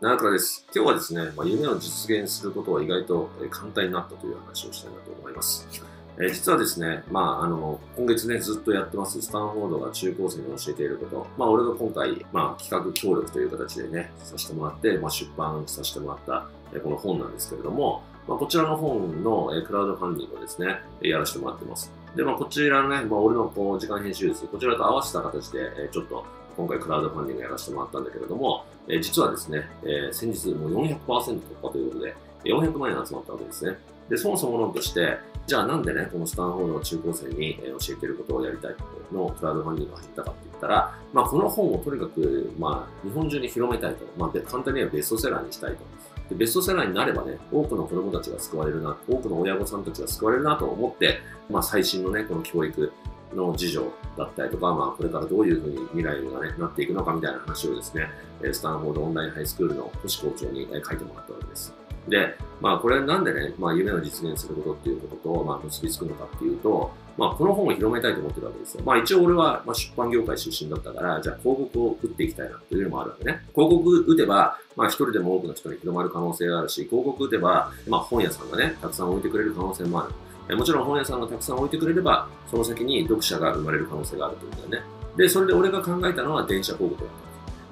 長倉です。今日はですね、夢を実現することは意外と簡単になったという話をしたいなと思います。実はですね、今月ね、ずっとやってます、スタンフォードが中高生に教えていること、俺が今回、企画協力という形でね、させてもらって、出版させてもらったこの本なんですけれども、こちらの本のクラウドファンディングをですね、やらせてもらってます。で、こちらのね、俺の時間編集です。こちらと合わせた形で、ちょっと今回クラウドファンディングやらせてもらったんだけれども、実はですね、先日もう 400% 突破ということで、400万円集まったわけですね。で、そもそも論として、じゃあなんでね、このスタンフォードの中高生に教えていることをやりたいのクラウドファンディングが入ったかって言ったら、この本をとにかく、日本中に広めたいと。簡単に言えばベストセラーにしたいと。で、ベストセラーになればね、多くの子供たちが救われるな、多くの親御さんたちが救われるなと思って、最新のね、この教育の事情だったりとか、これからどういうふうに未来がね、なっていくのかみたいな話をですね、スタンフォードオンラインハイスクールの星校長に書いてもらったわけです。で、これなんでね、夢を実現することっていうことと、結びつくのかっていうと、この本を広めたいと思ってるわけですよ。一応俺は、出版業界出身だったから、じゃあ広告を打っていきたいなっていうのもあるわけね。広告打てば、一人でも多くの人に広まる可能性があるし、広告打てば、本屋さんがね、たくさん置いてくれる可能性もある。もちろん本屋さんがたくさん置いてくれれば、その先に読者が生まれる可能性があるというんだよね。で、それで俺が考えたのは電車広告だった。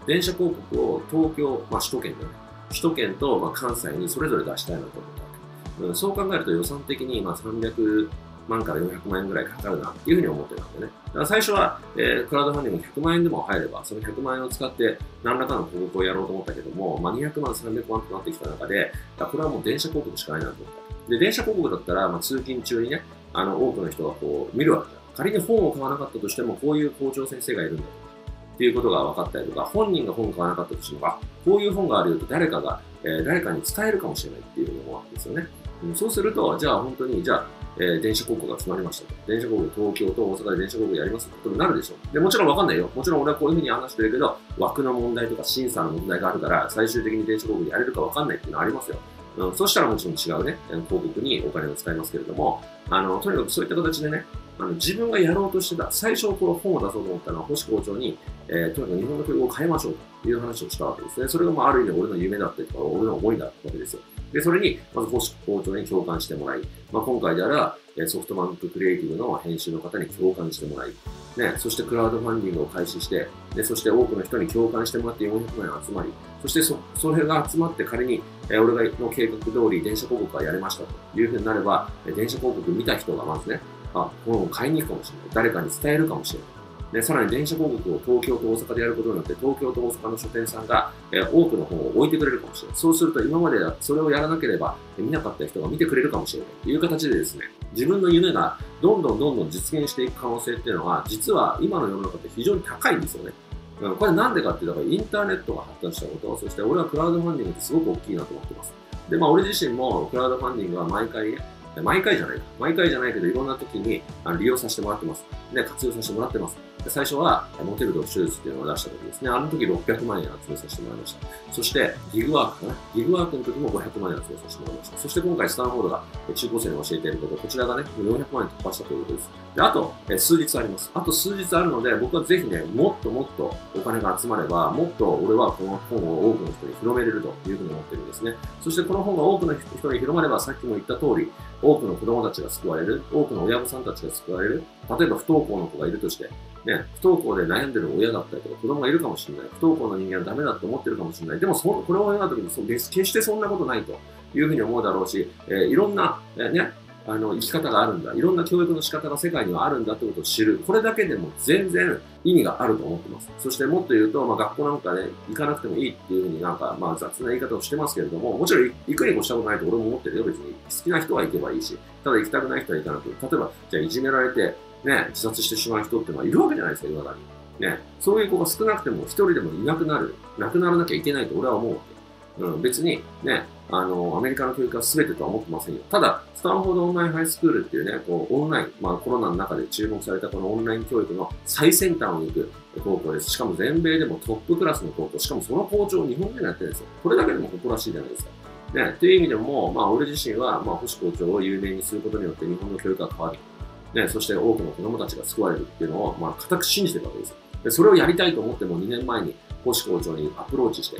電車広告を東京、首都圏でね、首都圏と関西にそれぞれ出したいなと思ったわけ。そう考えると予算的に300万から400万円ぐらいかかるなっていうふうに思ってたんでね。だから最初は、クラウドファンディング100万円でも入れば、その100万円を使って何らかの広告をやろうと思ったけども、200万、300万となってきた中で、これはもう電車広告しかないなと思った。で、電車広告だったら、通勤中にね、多くの人がこう見るわけだ。仮に本を買わなかったとしても、こういう校長先生がいるんだっていうことが分かったりとか、本人が本を買わなかったとしても、こういう本があるよと誰かに伝えるかもしれないっていうふうに思うわけですよね。そうすると、じゃあ本当に、電車広告が決まりましたと。電車広告、東京と大阪で電車広告やりますってことになるでしょう。で、もちろん分かんないよ。もちろん俺はこういうふうに話してるけど、枠の問題とか審査の問題があるから、最終的に電車広告やれるか分かんないっていうのはありますよ。そうしたらもちろん違うね、広告にお金を使いますけれども、とにかくそういった形でね、自分がやろうとしてた、最初この本を出そうと思ったのは、星校長に、とにかく日本の教育を変えましょうという話をしたわけですね。それがある意味俺の夢だったりとか、俺の思いだったわけですよ。で、それに、まず星校長に共感してもらい、今回であれば、ソフトバンククリエイティブの編集の方に共感してもらい、ね、そしてクラウドファンディングを開始して、で、そして多くの人に共感してもらって400万円集まり、そしてそれが集まって仮に、俺の計画通り電車広告がやれましたというふうになれば、電車広告見た人がまずね、本を買いに行くかもしれない。誰かに伝えるかもしれない。で、さらに電車広告を東京と大阪でやることによって、東京と大阪の書店さんが、多くの本を置いてくれるかもしれない。そうすると今までそれをやらなければ見なかった人が見てくれるかもしれないという形でですね、自分の夢がどんどん実現していく可能性っていうのは、実は今の世の中って非常に高いんですよね。これなんでかっていうと、インターネットが発達したこと、そして俺はクラウドファンディングってすごく大きいなと思ってます。で、俺自身もクラウドファンディングは毎回じゃないけどいろんな時に利用させてもらってます。で、活用させてもらってます。で、最初はモテる読書術っていうのを出した時ですね。あの時600万円集めさせてもらいました。そしてギグワークかな。ギグワークの時も500万円集めさせてもらいました。そして今回スタンフォードが中高生に教えていること、こちらがね、400万円突破したということです。で、あと数日あります。あと数日あるので、僕はぜひね、もっとお金が集まれば、もっと俺はこの本を多くの人に広めれるというふうに思ってるんですね。そしてこの本が多くの人に広まれば、さっきも言った通り、多くの子供たちが救われる、多くの親御さんたちが救われる。例えば不登校の子がいるとして、ね、不登校で悩んでる親だったりとか子供がいるかもしれない。不登校の人間はダメだと思ってるかもしれない。でもこれを読んだ時に決してそんなことないというふうに思うだろうし、いろんな、生き方があるんだ。いろんな教育の仕方が世界にはあるんだってことを知る。これだけでも全然意味があると思ってます。そしてもっと言うと、学校なんかね、行かなくてもいいっていうふうに雑な言い方をしてますけれども、もちろん行くに越したことないと俺も思ってるよ。別に好きな人は行けばいいし、ただ行きたくない人は行かなくて。例えば、じゃあいじめられて、ね、自殺してしまう人ってのはいるわけじゃないですか、世の中に。ね、そういう子が少なくても一人でもいなくならなきゃいけないと俺は思うわけ。別にね、アメリカの教育は全てとは思ってませんよ。ただ、スタンフォードオンラインハイスクールっていうね、オンライン、コロナの中で注目されたこのオンライン教育の最先端を行く高校です。しかも全米でもトップクラスの高校、しかもその校長を日本人がやってるんですよ。これだけでも誇らしいじゃないですか。ね、という意味でも、俺自身は、星校長を有名にすることによって日本の教育が変わる。ね、そして多くの子供たちが救われるっていうのを、固く信じてるわけですよ。で、それをやりたいと思っても2年前に星校長にアプローチして、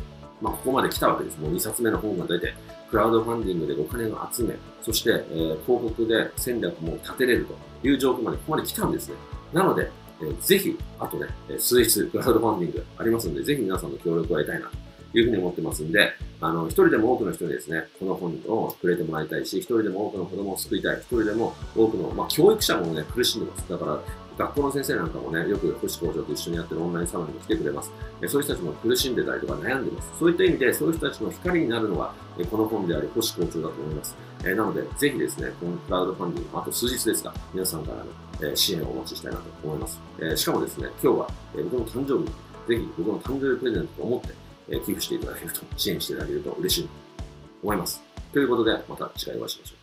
ここまで来たわけです。もう2冊目の本が出て、クラウドファンディングでお金を集め、そして、広告で戦略も立てれるという状況までここまで来たんですね。なので、ぜひ、あとね、数日クラウドファンディングありますので、ぜひ皆さんの協力を得たいなというふうに思ってますんで、一人でも多くの人にですね、この本を触れてもらいたいし、一人でも多くの子供を救いたい、一人でも多くの、教育者もね、苦しんでます。だから、学校の先生なんかもね、よく星校長と一緒にやってるオンラインサロンに来てくれます。そういう人たちも苦しんでたりとか悩んでます。そういった意味で、そういう人たちの光になるのが、この本であり、星校長だと思います。なので、ぜひですね、このクラウドファンディング、あと数日ですが、皆さんからの支援をお待ちしたいなと思います。しかもですね、今日は僕の誕生日に、ぜひ僕の誕生日プレゼントと思って、寄付していただけると、支援していただけると嬉しいと思います。ということで、また次回お会いしましょう。